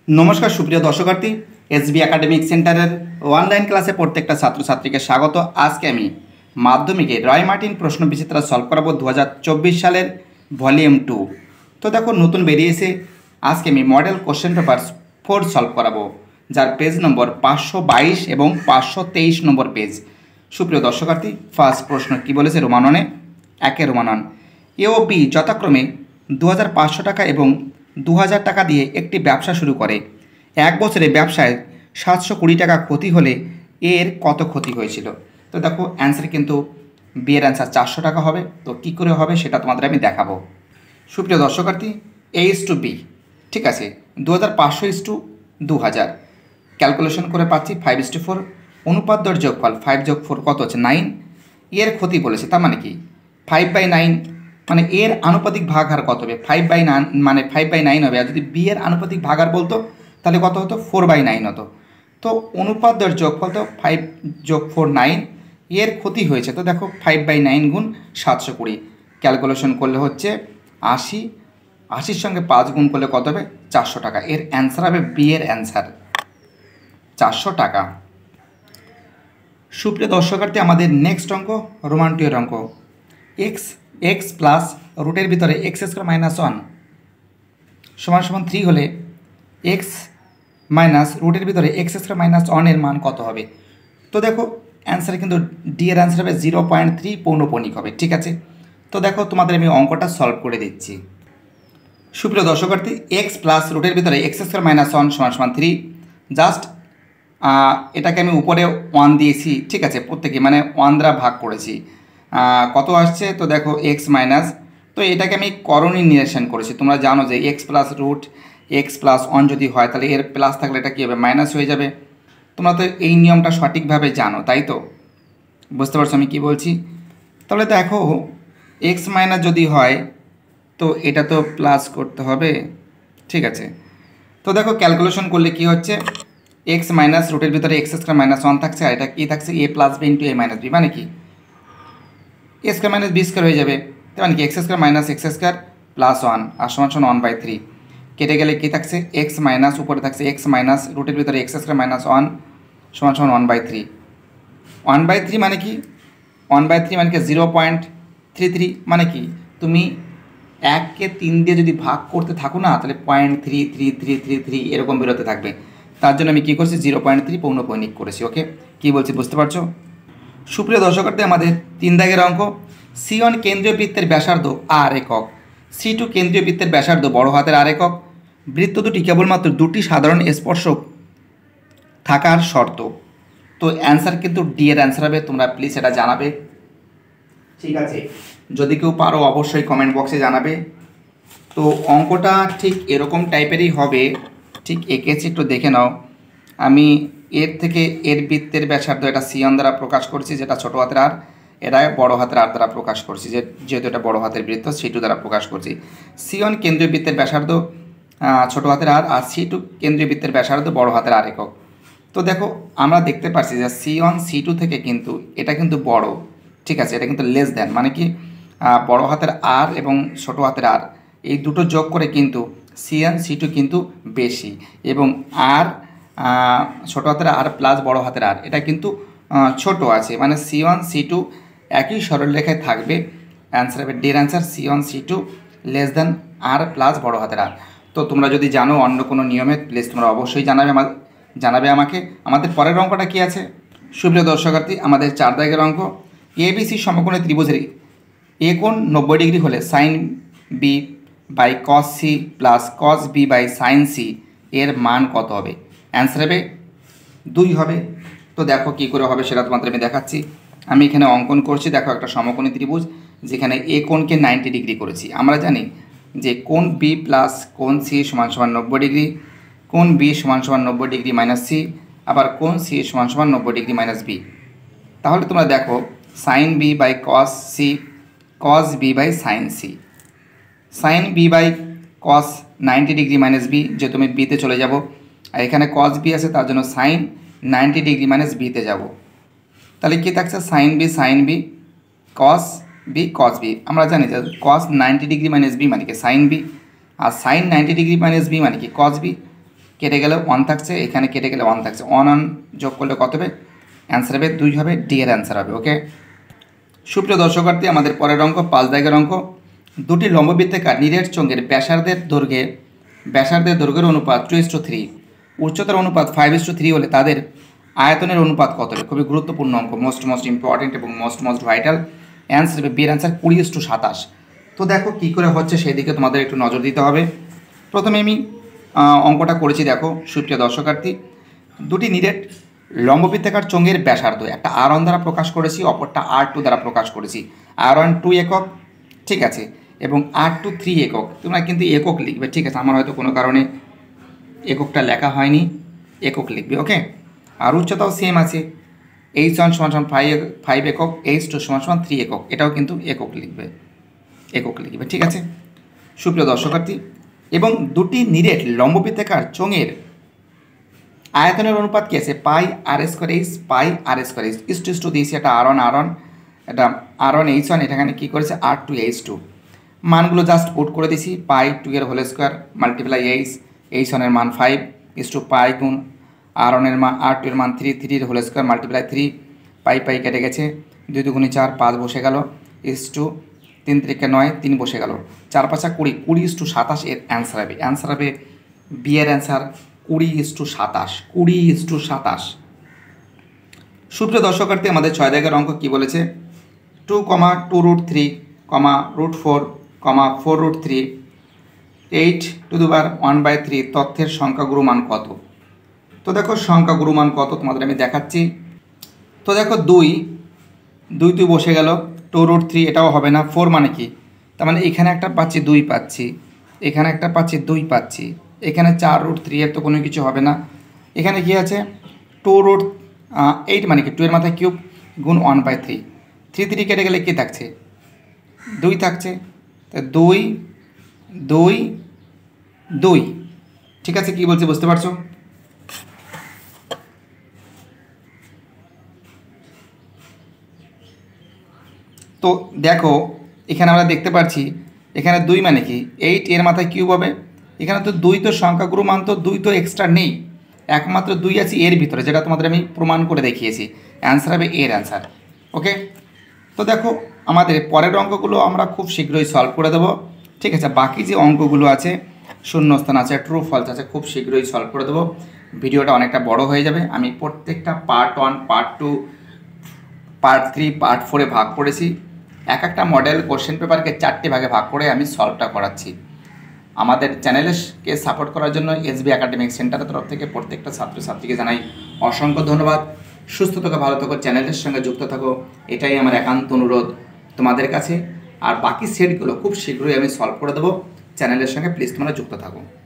নমস্কার সুপ্রিয় দর্শকার্থী, এসবি একাডেমিক সেন্টারের অনলাইন ক্লাসে প্রত্যেকটা ছাত্রছাত্রীকে স্বাগত। আজকে আমি মাধ্যমিকে রয় মার্টিন প্রশ্ন বিচিত্রা সলভ করাবো 2024 সালের ভলিউম 2। তো দেখো নতুন বেরিয়েছে। আজকে আমি মডেল কোশ্চেন পেপার 4 সলভ করাবো, যার পেজ নম্বর 522 এবং 523 নম্বর পেজ। সুপ্রিয় দর্শকার্থী, ফার্স্ট প্রশ্ন কি বলেছে? রোমাননে একে রোমানন এ ও বি যথাক্রমে 2500 টাকা এবং 2000 টাকা দিয়ে একটি ব্যবসা শুরু করে। এক বছরে ব্যবসায় 720 টাকা ক্ষতি হলে এর কত ক্ষতি হয়েছিল? তো দেখো অ্যান্সার কিন্তু বি এর অ্যান্সার 400 টাকা হবে। তো কী করে হবে সেটা তোমাদের আমি দেখাবো। সুপ্রিয় দর্শকার্থী, এ ইস টু বি, ঠিক আছে, 2500 ইস টু 2000 ক্যালকুলেশন করে পাচ্ছি 5:4। অনুপাদ্যর যোগফল 5 যোগ 4 কত হচ্ছে 9। এর ক্ষতি বলেছে, তার মানে কি 5/9, মানে এর আনুপাতিক ভাগহার কত হবে? 5/9, মানে 5/9 হবে। আর যদি বি এর আনুপাতিক ভাগহার বলতো তাহলে কত হতো? 4/9 হতো। তো অনুপাদ্যর যোগফল তো 5 যোগ 4 9। এর ক্ষতি হয়েছে, তো দেখো 5/9 গুণ 720 ক্যালকুলেশন করলে হচ্ছে 80। 80-র সঙ্গে 5 গুণ করলে কত হবে? 400 টাকা। এর অ্যান্সার হবে বি এর অ্যান্সার 400 টাকা। সুপ্রিয় দর্শকার্থী, আমাদের নেক্সট অঙ্ক রোমান 2 এর অঙ্ক। এক্স প্লাস রুটের ভিতরে x² - 1 সমান 3 হলে এক্স মাইনাস রুটের ভিতরে x² - 1 এর মান কত হবে? তো দেখো অ্যান্সার কিন্তু ডি এর অ্যান্সার হবে 0.3 পৌনঃপণিক হবে, ঠিক আছে। তো দেখো তোমাদের আমি অঙ্কটা সলভ করে দিচ্ছি। সুপ্রিয় দর্শকার্থী, এক্স প্লাস রুটের ভিতরে x² - 1 সমান 3। জাস্ট এটাকে আমি উপরে 1 দিয়েছি, ঠিক আছে, প্রত্যেকে মানে 1 দ্বারা ভাগ করেছি। কত আসছে? তো দেখো এক্স মাইনাস, তো এটাকে আমি করণী নিরসন করেছি। তোমরা জানো যে এক্স প্লাস রুট x+1 যদি হয় তাহলে এর প্লাস থাকলে এটা কী হবে? মাইনাস হয়ে যাবে। তোমরা তো এই নিয়মটা সঠিকভাবে জানো, তাই তো? বুঝতে পারছো আমি কি বলছি? তাহলে দেখো এক্স মাইনাস যদি হয় তো এটা তো প্লাস করতে হবে, ঠিক আছে। তো দেখো ক্যালকুলেশন করলে কি হচ্ছে, এক্স মাইনাস রুটের ভিতরে x² - 1 থাকছে, আর এটা কী থাকছে? a + b × a - b, মানে কি a² - b² হয়ে যাবে। তার মানে কি x² - x² + 1 আর সমান 1/3 কেটে গেলে কী থাকছে? এক্স মাইনাস, উপরে থাকছে এক্স মাইনাস রুটের ভিতরে x² - 1 সমান 1/3। 1/3 মানে কি? 1/3 মানে কি 0.33, মানে কি তুমি 1কে 3 দিয়ে যদি ভাগ করতে থাকো না তাহলে 0.3333 এরকম বেরোতে থাকবে। তার জন্য আমি কী করছি? 0.3 পৌনঃপণিক করেছি। ওকে, কী বলছি বুঝতে পারছো? সুপ্রিয় দর্শকার্থী, আমাদের 3 দাগের অঙ্ক। C1 কেন্দ্রীয় বৃত্তের ব্যাসার্ধ আর একক, C2 কেন্দ্রীয় বৃত্তের ব্যাসার্ধ বড় হাতের আর একক। বৃত্ত দুটি কেবলমাত্র দুটি সাধারণ স্পর্শক থাকার শর্ত। তো অ্যান্সার কিন্তু ডি এর অ্যান্সার হবে। তোমরা প্লিজ এটা জানাবে, ঠিক আছে। যদি কেউ পারো অবশ্যই কমেন্ট বক্সে জানাবে। তো অঙ্কটা ঠিক এরকম টাইপেরই হবে, ঠিক এঁকেছি, একটু দেখে নাও। আমি এর থেকে এর বৃত্তের ব্যাসার্ধ এটা C1 দ্বারা প্রকাশ করছি, যেটা ছোটো হাতের আর, এটা বড় হাতের আর দ্বারা প্রকাশ করছি, যেহেতু এটা বড় হাতের বৃত্ত C2 দ্বারা প্রকাশ করছি। C1 কেন্দ্রীয় বৃত্তের ব্যাসার্ধ ছোটো হাতের আর C2 কেন্দ্রীয় বৃত্তের ব্যাসার্ধ বড় হাতের আর একক। তো দেখো আমরা দেখতে পাচ্ছি যে C1 C2 থেকে কিন্তু এটা কিন্তু বড়, ঠিক আছে, এটা কিন্তু লেস দ্যান, মানে কি বড় হাতের আর এবং ছোটো হাতের আর এই দুটো যোগ করে কিন্তু C1 C2 কিন্তু বেশি, এবং আর ছোটো হাতের আর প্লাস বড় হাতের আর এটা কিন্তু ছোট আছে, মানে C1 C2 একই সরলরেখায় থাকবে। অ্যান্সার হবে ডি এর answer C1 C2 less than আর প্লাস বড় হাতের আর। তো তোমরা যদি জানো অন্য কোনো নিয়মে প্লিজ তোমরা অবশ্যই জানাবে আমাকে। আমাদের পরের অঙ্কটা কি আছে? সুপ্রিয় দর্শকার্থী, আমাদের 4 দাগের অঙ্ক। ABC সমকোণী ত্রিভুজের এ কোণ 90 ডিগ্রি হলে sine B by cos C plus cos B by sine C এর মান কত হবে? অ্যান্সার হবে 2 হবে। তো দেখো কী করে হবে সেটা তোমাদের আমি দেখাচ্ছি। আমি এখানে অঙ্কন করছি, দেখো একটা সমকোণী ত্রিভুজ যেখানে এ কোণকে 90 ডিগ্রি করেছি। আমরা জানি যে কোণ বি প্লাস কোণ সি সমান 90 ডিগ্রি, কোণ বি সমান 90 ডিগ্রি মাইনাস সি, আবার কোণ সি সমান 90 ডিগ্রি মাইনাস বি। তাহলে তোমরা দেখো sine B by cos C, cos B by sine C. Sine B by cos 90 degree minus B, যেহেতু আমি বিতে চলে যাব, আর এখানে কস বি আছে তার জন্য সাইন 90 ডিগ্রি মাইনাস বিতে যাব। তাহলে কী থাকছে? Sine B cos B. আমরা জানি যে কস 90 ডিগ্রি মাইনাস বি মানে কি সাইন বি, আর সাইন 90 ডিগ্রি মাইনাস বি মানে কি কস বি। কেটে গেলে 1 থাকছে, এখানে কেটে গেলে 1 থাকছে, 1 যোগ করলে কত হবে? অ্যান্সার হবে 2 হবে, ডি এর অ্যান্সার হবে। ওকে, সুপ্রিয় দর্শকার্থী, আমাদের পরের অঙ্ক 5 দাগের অঙ্ক। দুটি লম্ববৃত্তাকার নিরেট চোঙের ব্যাসার্ধের দৈর্ঘ্যের অনুপাত 2:3, উচ্চতার অনুপাত 5:3 হলে তাদের আয়তনের অনুপাত কত হবে? খুবই গুরুত্বপূর্ণ অঙ্ক, মোস্ট ইম্পর্টেন্ট এবং মোস্ট ভাইটাল। অ্যান্সার হবে বি এর অ্যান্সার 20:27। তো দেখো কী করে হচ্ছে সেই দিকে তোমাদের একটু নজর দিতে হবে। প্রথমে আমি অঙ্কটা করেছি, দেখো সুপ্রিয় দর্শকার্থী, দুটি নিরেট লম্ববৃত্তাকার চোঙের ব্যাসার্ধ, একটা R1 দ্বারা প্রকাশ করেছি, অপরটা R2 দ্বারা প্রকাশ করেছি। R1 2 একক, ঠিক আছে, এবং R2 3 একক। তোমরা কিন্তু একক লিখবে, ঠিক আছে, আমার হয়তো কোনো কারণে এককটা লেখা হয়নি, একক লিখবে। ওকে, আর উচ্চতাও সেম আছে, h1 = 5 একক, h2 = 3 একক, এটাও কিন্তু একক লিখবে, ঠিক আছে সুপ্রিয় দর্শকার্থী। এবং দুটি নিরেট লম্ববৃত্তাকার চোঙের আয়তনের অনুপাত কী আছে? পাই r²h, পাই r²h, ইস্টু দিয়েছি, এটা R1, এটা R1 h1, এখানে কী করেছে? R2 h2। মানগুলো জাস্ট পুট করে দিছি, পাই 2 এর হোল স্কোয়ার মাল্টিপ্লাই h1 এর মান 5 ইস্টু পাই গুণ R1 এর মান, R2 এর মান 3 এর হোল স্কোয়ার মাল্টিপ্লাই 3, পাই কেটে গেছে, 2 2 4, 5 বসে গেল, ইস্টু 3 3 9, 3 বসে গেল, 4 5 20, 20:27 এর অ্যান্সার হবে বি এর অ্যান্সার 20:27। সুপ্রিয় দর্শকার্থী, আমাদের 6 দাগের অঙ্ক কী বলেছে? 2, 2√3, √4, 4√3, 8⁻1/3 তথ্যের সংখ্যাগুরু মান কত? তো দেখো সংখ্যাগুরু মান কত তোমাদের আমি দেখাচ্ছি। তো দেখো 2 বসে গেল, 2√3 এটাও হবে না, 4 মানে কি? তার মানে এখানে একটা পাচ্ছি 2 পাচ্ছি, এখানে একটা পাচ্ছি 2 পাচ্ছি, এখানে 4√3 এর তো কোনো কিছু হবে না। এখানে কি আছে? 2√8 মানে কি? 2 এর মাথায় কিউব গুণ 1/3, 3 কেটে গেলে কী থাকছে? 2 থাকছে, তাই 2 ঠিক আছে, কি বলছে বুঝতে পারছো? তো দেখো এখানে আমরা দেখতে পাচ্ছি, এখানে 2 মানে কি? 8 এর মাথায় কিউব হবে, এখানে তো 2 তো সংখ্যাগুরু মান, তো 2 তো এক্সট্রা নেই, একমাত্র 2 আছে এর ভিতরে, যেটা তোমাদের আমি প্রমাণ করে দেখিয়েছি। অ্যান্সার হবে এর অ্যান্সার। ওকে, তো দেখো আমাদের পরের অঙ্কগুলো আমরা খুব শীঘ্রই সলভ করে দেবো, ঠিক আছে। বাকি যে অঙ্কগুলো আছে, শূন্যস্থান আছে, ট্রু ফলস আছে, খুব শীঘ্রই সলভ করে দেবো। ভিডিওটা অনেকটা বড় হয়ে যাবে, আমি প্রত্যেকটা পার্ট 1, পার্ট 2, পার্ট 3, পার্ট 4-এ ভাগ করেছি। একটা মডেল কোশ্চেন পেপারকে 4টে ভাগে ভাগ করে আমি সলভটা করাচ্ছি। আমাদের চ্যানেলকে সাপোর্ট করার জন্য এসবি একাডেমিক সেন্টারের তরফ থেকে প্রত্যেকটা ছাত্রছাত্রীকে জানাই অসংখ্য ধন্যবাদ। সুস্থ থাকো, ভালো থাকো, চ্যানেলের সঙ্গে যুক্ত থাকো, এটাই আমার একান্ত অনুরোধ তোমাদের কাছে। আর বাকি সেটগুলো খুব শীঘ্রই আমি সলভ করে দেবো, চ্যানেলের সঙ্গে প্লিজ তোমরা যুক্ত থাকো।